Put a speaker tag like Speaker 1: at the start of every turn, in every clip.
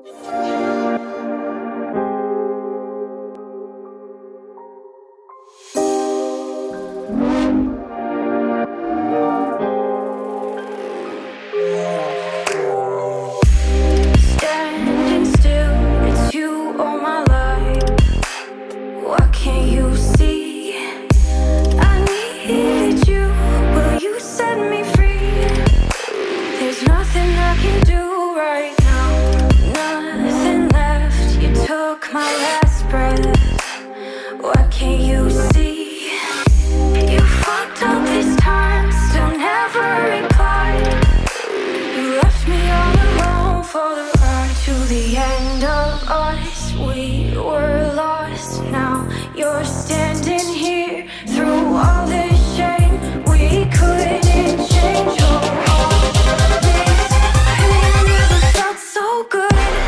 Speaker 1: Standing still, it's you all my life. What can't you see? I needed you, will you set me free? There's nothing I can do right now, nothing left. You took my last breath. What can't you see? You fucked up this time, still never replied. You left me all alone for the ride to the end of us. We were lost, now you're standing here through all this shame. We couldn't change all this, and it never felt so good.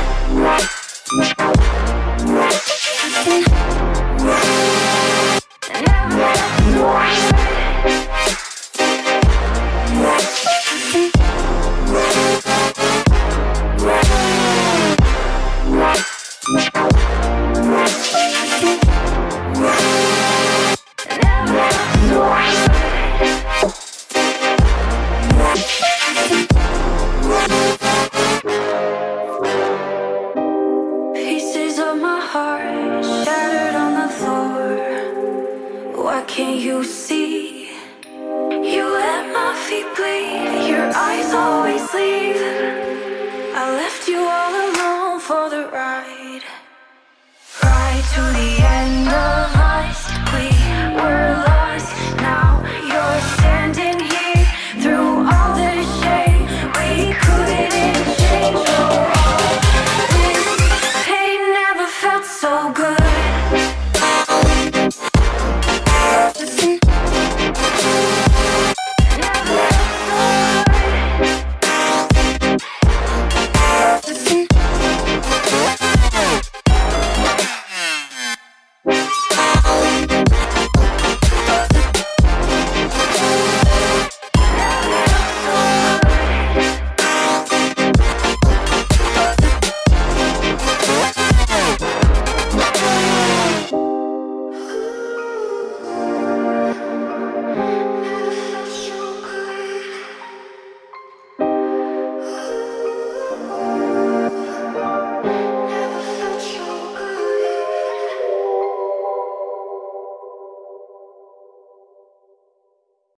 Speaker 1: Pieces of my heart shattered on the floor. What can't you see? You let my feet bleed, your eyes always leave. I left you all